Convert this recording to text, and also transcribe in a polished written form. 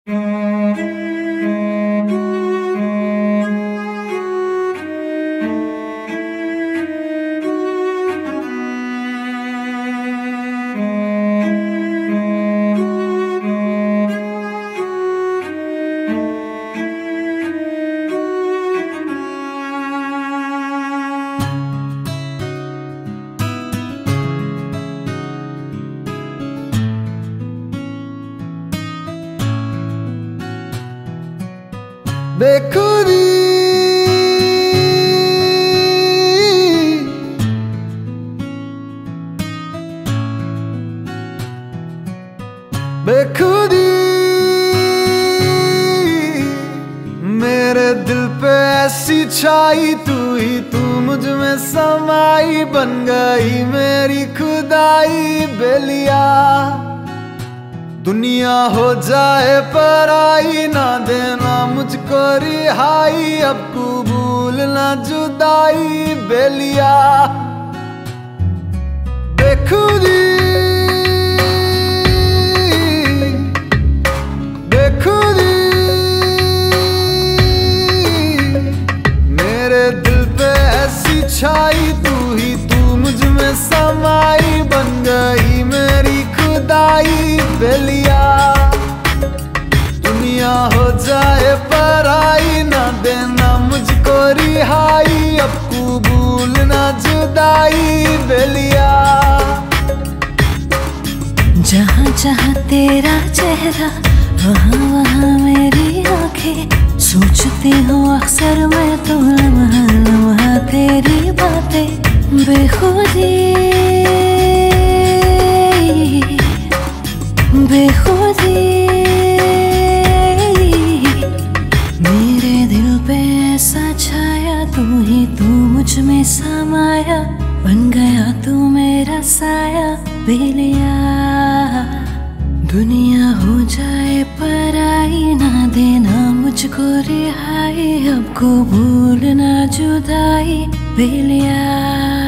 बेखुदी बेखुदी मेरे दिल पे ऐसी छाई, तू ही तू मुझ में समाई, बन गई मेरी खुदाई बेलिया। दुनिया हो जाए पराई, ना देना मुझको रिहाई, अब कबूल ना जुदाई बेलिया। बेखुदी बेखुदी मेरे दिल पे ऐसी छाई, तू ही तू मुझ में समाई, बन गई मेरी खुदाई बेलिया। दुनिया हो जाए पराई, ना देना मुझको रिहाई, अब कबूल ना जुदाई बेलिया। जहाँ जहाँ तेरा चेहरा, वहाँ वहाँ मेरी आंखें, सोचती हूँ अक्सर मैं तो लम्हा लम्हा तेरी बातें। बेखुदी बेखुदी मेरे दिल पे ऐसा छाया, तू ही तू मुझ में समाया, बन गया तू मेरा साया बेलिया। दुनिया हो जाए पराई, ना देना मुझको रिहाई, अब कबूल ना जुदाई बेलिया।